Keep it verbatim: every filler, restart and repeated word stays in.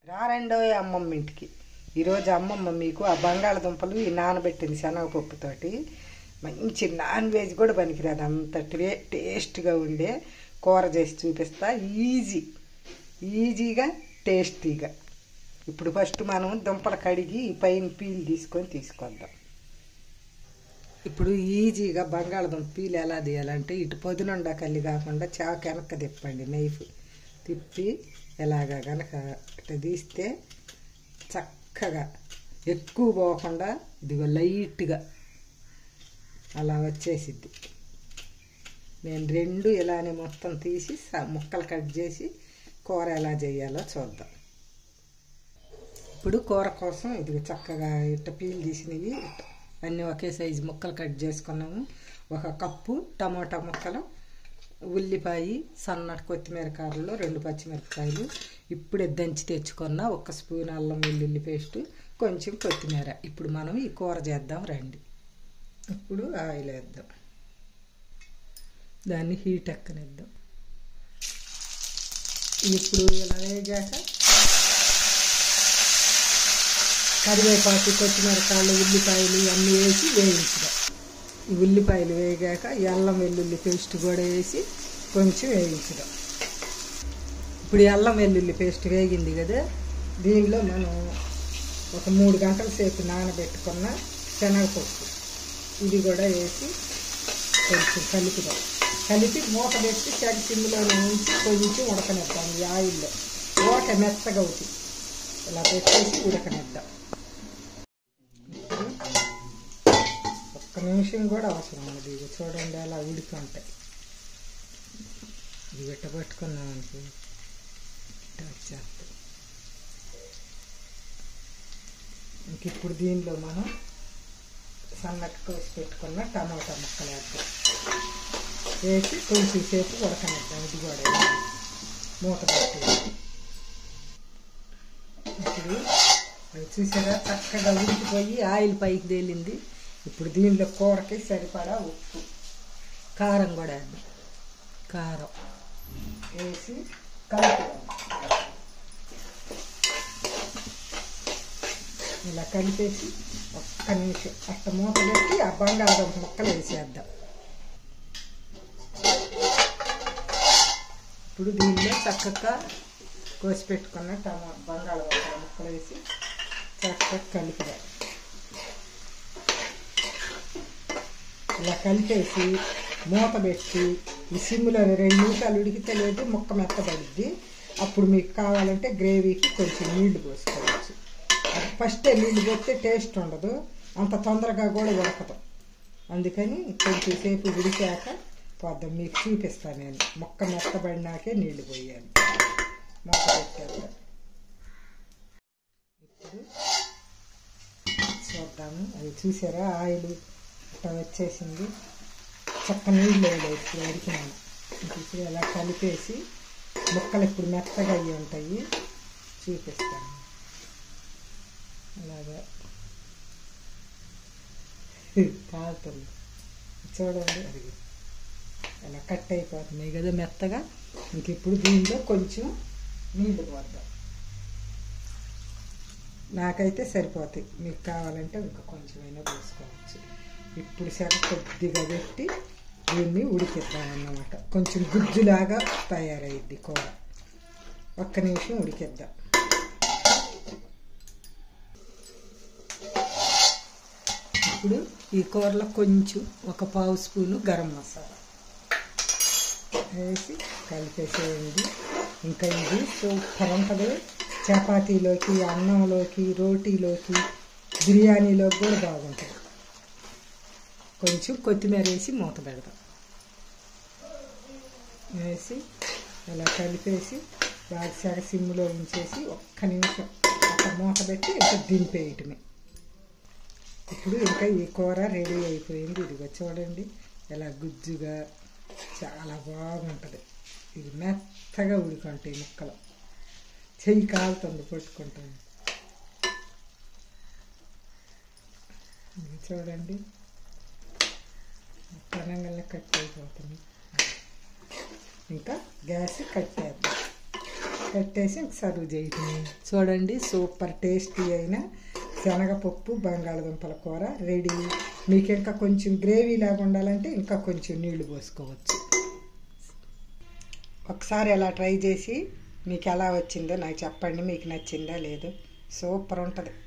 రారెండో అమ్మమ్మ ఇంటికి. ఈరోజు అమ్మమ్మ మీకు ఆ బంగాళదుంపలు ఈ నానబెట్టిన శనగపప్పుతోటి మంచి నాన్ వెజ్ కూడా పనికిరాదు అంత టే టేస్ట్గా ఉండే కూర చేసి చూపిస్తా. ఈజీ ఈజీగా టేస్టీగా. ఇప్పుడు ఫస్ట్ మనం దుంపలు కడిగి పైన పీలు తీసుకొని తీసుకొద్దాం. ఇప్పుడు ఈజీగా బంగాళదుంప పీలు ఎలా తీయాలంటే ఇటు పొద్దునుండా కల్లి కాకుండా చాకు వెనక్కి తిప్పండి. నైఫ్ తిప్పి ఎలాగా కనుక ఇట్లా తీస్తే చక్కగా ఎక్కువ పోకుండా ఇదిగో లైట్గా అలా వచ్చేసిద్ది. నేను రెండు ఇలానే మొత్తం తీసి ముక్కలు కట్ చేసి కూర ఎలా చేయాలో చూద్దాం. ఇప్పుడు కూర కోసం ఇదిగో చక్కగా ఇట్ట పీలు తీసినవి అన్నీ ఒకే సైజు ముక్కలు కట్ చేసుకున్నాము. ఒక కప్పు టమాటా ముక్కలు, ఉల్లిపాయ, సన్నటి కొత్తిమీర కారలు, రెండు పచ్చిమిరపకాయలు, ఇప్పుడే దంచి తెచ్చుకున్న ఒక స్పూన్ అల్లం వెల్లుల్లి పేస్టు, కొంచెం కొత్తిమీర. ఇప్పుడు మనం ఈ కూర చేద్దాం రండి. ఇప్పుడు ఆయిల్ వేద్దాం, దాన్ని హీట్ ఎక్కనిద్దాం. ఇప్పుడు ఇలా వేగాక కరివేపాకు, కొత్తిమీర కాయలు, ఉల్లిపాయలు అన్నీ వేసి వేయించడం. ఈ ఉల్లిపాయలు వేగాక అల్లం వెల్లుల్లి పేస్ట్ కూడా వేసి కొంచెం వేయించడం. ఇప్పుడు అల్లం వెల్లుల్లి పేస్ట్ వేగింది కదా, దీనిలో మనం ఒక మూడు గంటల సేపు నానబెట్టుకున్న శనగపప్పు ఇది కూడా వేసి కొంచెం కలుపుదాం. కలిపి మూత పెట్టి చెడు సిమ్లో ఉంచి కొంచెం ఉడకనిద్దాం. ఈ ఆయిల్లో ఓట మెత్తగా అవుతుంది. ఇలా పెట్టేసి ఉడకనిద్దాం. ఒక్క నిమిషం కూడా అవసరం అది. ఇది చూడండి అలా ఉడుకుంటాయి. ఇది పెట్ట పట్టుకున్నాం అనుకో వచ్చేస్తాం. ఇంక ఇప్పుడు దీనిలో మనం సన్నట్టు కోసి పెట్టుకున్న టమాటా ముక్కలు వేద్దాం. వేసి కొంచెం సేపు ఉడకనిద్దాం. ఇది కూడా మూత పెట్టి ఇప్పుడు అది చూసారా చక్కగా ఉడికిపోయి ఆయిల్ పైకి తేలింది. ఇప్పుడు దీనిలో కూరకి సరిపడా ఉప్పు, కారం కూడా వేద్దాం. కారం వేసి కలుపుదాం. ఇలా కలిపేసి ఒక్క నిమిషం అట్ట మూత పెట్టి ఆ బంగాళదుంప ముక్కలు వేసేద్దాం. ఇప్పుడు దీనిలో చక్కగా కోసి పెట్టుకున్న టమా బంగాళదుంప ముక్కలు వేసి చక్కగా కలిపిదాం. ఇలా కలిపేసి మూత పెట్టి ఈ సిమ్లో రెండు నిమిషాలు ఉడికితే లేదు ముక్క మెత్తబడిద్ది. అప్పుడు మీకు కావాలంటే గ్రేవీకి కొంచెం నీళ్లు పోసుకోవచ్చు. ఫస్టే నీళ్లు పోస్తే టేస్ట్ ఉండదు, అంత తొందరగా కూడా ఉడకదు. అందుకని కొంచెం సేపు ఉడికాక పోద్దాం. మీకు చూపిస్తాను నేను. ముక్క మెత్తబడినాకే నీళ్లు పోయాలి. మూత పెట్టేద్దాం. ఇప్పుడు చూద్దాము. అది చూసారా ఆయిల్ ఇట్లా వచ్చేసింది. చక్క నీళ్ళు వేయలేదు ఇప్పుడు ఉడికినాను. ఇప్పుడు ఇలా కలిపేసి ముక్కలు ఇప్పుడు మెత్తగా అయ్యి ఉంటాయి చూపిస్తాను. అలాగా కాలుతుంది చూడండి. అది అలా కట్ అయిపోతున్నాయి కదా మెత్తగా. ఇంక ఇప్పుడు దీనిలో కొంచెం నీళ్ళు పోద్దాం. నాకైతే సరిపోతాయి, మీకు కావాలంటే ఇంకా కొంచెమైనా పోసుకోవచ్చు. ఇప్పుడు సరే కొద్దిగా పెట్టి దీన్ని ఉడికిద్దాం అన్నమాట. కొంచెం గుజ్జులాగా తయారైద్ది కూర. ఒక్క నిమిషం ఉడికిద్దాం. ఇప్పుడు ఈ కూరలో కొంచెం ఒక పావు స్పూను గరం మసాలా వేసి కలిపేసేయండి. ఇంకా ఇది సూపర్ ఉంటుంది. చపాతీలోకి, అన్నంలోకి, రోటీలోకి, బిర్యానీలోకి కూడా బాగుంటుంది. కొంచెం కొత్తిమీర వేసి మూత పెడదాం. వేసి అలా కలిపేసి బాగా సగ సిమ్లో ఉంచేసి ఒక్క నిమిషం అక్కడ మూత పెట్టి ఇంకా దింపేయటమే. ఇప్పుడు ఇంకా ఈ కూర రెడీ అయిపోయింది. ఇదిగో చూడండి ఎలా గుజ్జుగా చాలా బాగుంటుంది. ఇది మెత్తగా ఉడుకుంటాయి ముక్కలు. చెయ్యి కాలుతుంది పట్టుకుంటాను. చూడండి పనంగా కట్ అయిపోతుంది. ఇంకా గ్యాస్ కట్టేద్దాం. పెట్టేసి సర్వ్ చేయటం. చూడండి, సూపర్ టేస్టీ అయిన శనగపప్పు బంగాళదుంపల కూర రెడీ. మీకు ఇంకా కొంచెం గ్రేవీ లాగా ఉండాలంటే ఇంకా కొంచెం నీళ్లు పోసుకోవచ్చు. ఒకసారి అలా ట్రై చేసి మీకు ఎలా వచ్చిందో నాకు చెప్పండి. మీకు నచ్చిందా లేదో. సూపర్ ఉంటుంది.